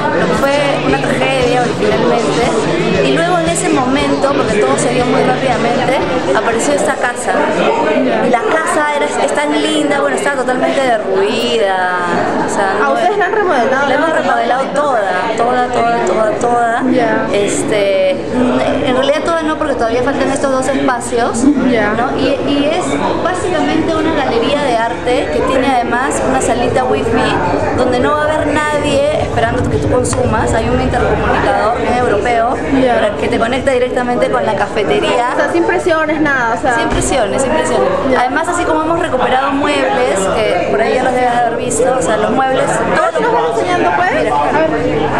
lo que fue una tragedia originalmente, y luego en ese momento, porque todo se dio muy rápidamente, apareció esta casa, y la casa es tan linda, bueno, estaba totalmente derruida, o sea, ¿A ustedes la han remodelado? la hemos remodelado toda. Yeah. En realidad toda no, porque todavía faltan estos dos espacios, Yeah. ¿no? Y es básicamente una galería de arte que tiene además una salita wifi donde no va a haber nadie esperando que tú consumas. Hay un intercomunicador bien europeo para que te conecta directamente con la cafetería. O sea, sin presiones, nada, o sea... Sin presiones, sin presiones. Además, así como hemos recuperado muebles, que por ahí ya los debes haber visto, o sea, los muebles... ¿Ahora sí nos van enseñando, pues? Mira, A ver.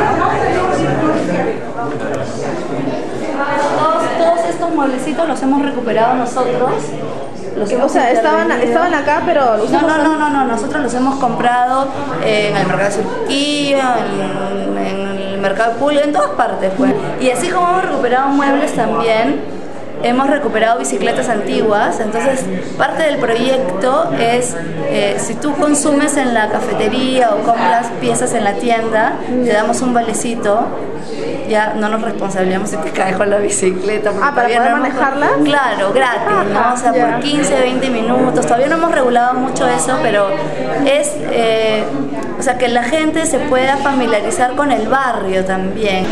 todos estos mueblecitos los hemos recuperado nosotros. O sea, estaban acá, pero... No, nosotros los hemos comprado en el mercado de Surquía, en el mercado de Pulga, en todas partes, pues. Y así como hemos recuperado muebles también, hemos recuperado bicicletas antiguas. Entonces parte del proyecto es, si tú consumes en la cafetería o compras piezas en la tienda, te damos un valecito, ya no nos responsabilizamos si te caes con la bicicleta. ¿Para poder manejarla? Claro, gratis, ¿no? O sea, por 15, 20 minutos, todavía no hemos regulado mucho eso, pero es, o sea, que la gente se pueda familiarizar con el barrio también.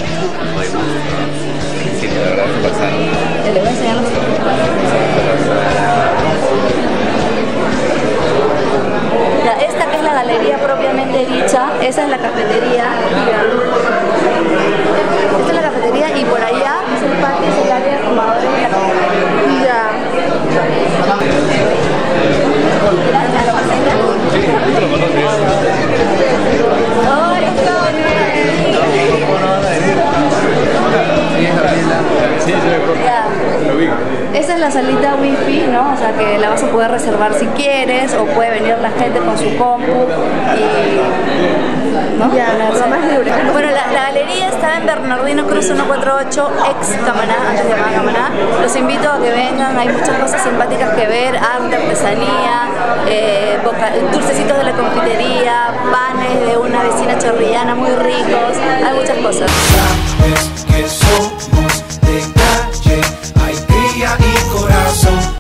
Sí, la verdad se pasaron. Le voy a enseñar los ya, esta que es la galería propiamente dicha, esa es la cafetería. Esta es la cafetería y por allá es el patio, es el área de fumadores de la cafetería. Ya. Esa es la salita wifi, ¿no? O sea que la vas a poder reservar si quieres, o puede venir la gente con su compu y... ¿no? Ya, más libre. Bueno, la galería está en Bernardino Cruz 148, ex Camaná, antes de llamar Camaná. Los invito a que vengan, hay muchas cosas simpáticas que ver, arte, artesanía, dulcecitos de la confitería, panes de una vecina chorrillana muy ricos, hay muchas cosas.